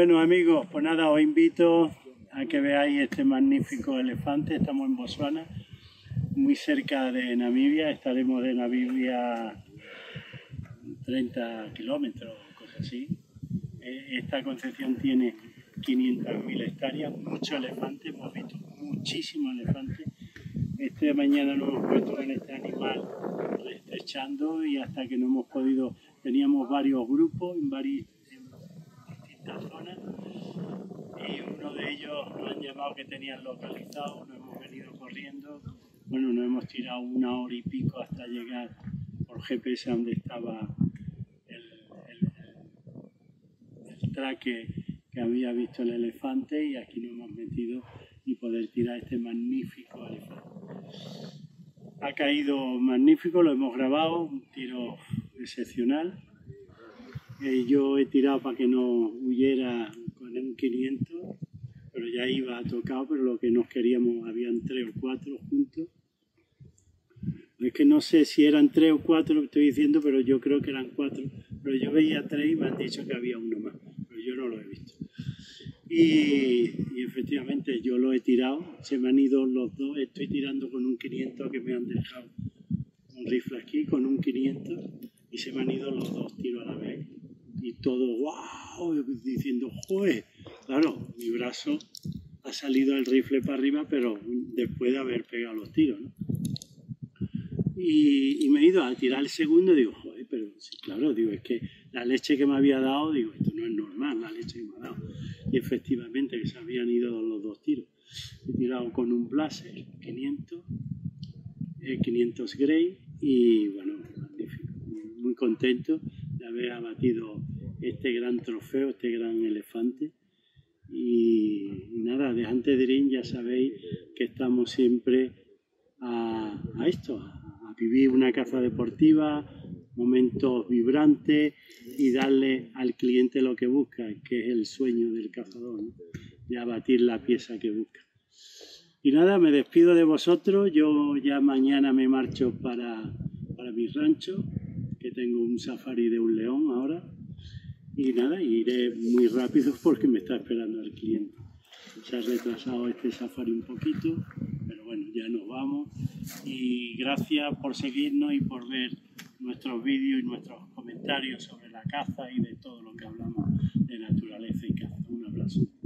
Bueno amigos, pues nada, os invito a que veáis este magnífico elefante. Estamos en Botsuana, muy cerca de Namibia. Estaremos de Namibia 30 kilómetros, cosas así. Esta concepción tiene 500.000 hectáreas, muchos elefantes, hemos visto muchísimos elefantes. Esta mañana nos hemos puesto con este animal estrechando y hasta que no hemos podido, teníamos varios grupos en distintas zonas y uno de ellos nos han llamado que tenían localizado, nos hemos venido corriendo, bueno, nos hemos tirado 1 hora y pico hasta llegar por GPS a donde estaba el traque que había visto el elefante y aquí nos hemos metido y poder tirar este magnífico elefante. Ha caído magnífico, lo hemos grabado, un tiro excepcional. Yo he tirado para que no huyera con un 500, pero ya iba tocado, pero lo que nos queríamos, habían 3 o 4 juntos. Es que no sé si eran 3 o 4 lo que estoy diciendo, pero yo creo que eran 4. Pero yo veía 3 y me han dicho que había uno más, pero yo no lo he visto. Y efectivamente yo lo he tirado, se me han ido los dos, estoy tirando con un 500 que me han dejado un rifle aquí, con un 500, y se me han ido los dos tiros a la vez. Y todo, wow, diciendo, joder, claro, mi brazo ha salido el rifle para arriba, pero después de haber pegado los tiros, ¿no? Y me he ido a tirar el segundo y digo, joder, pero sí, claro, digo, es que la leche que me había dado, digo, esto no es normal, la leche que me ha dado. Y efectivamente que se habían ido los dos tiros. He tirado con un Blaser 500 Grey y bueno, magnífico, muy contento de haber abatido este gran trofeo, este gran elefante. Y nada, de Hunter Dream ya sabéis que estamos siempre a vivir una caza deportiva, momentos vibrantes y darle al cliente lo que busca, que es el sueño del cazador, ¿no? De abatir la pieza que busca. Y nada, me despido de vosotros. Yo ya mañana me marcho para mi rancho, que tengo un safari de un león ahora. Y nada, iré muy rápido porque me está esperando el cliente. Se ha retrasado este safari un poquito, pero bueno, ya nos vamos. Y gracias por seguirnos y por ver nuestros vídeos y nuestros comentarios sobre la caza y de todo lo que hablamos de naturaleza y caza. Un abrazo.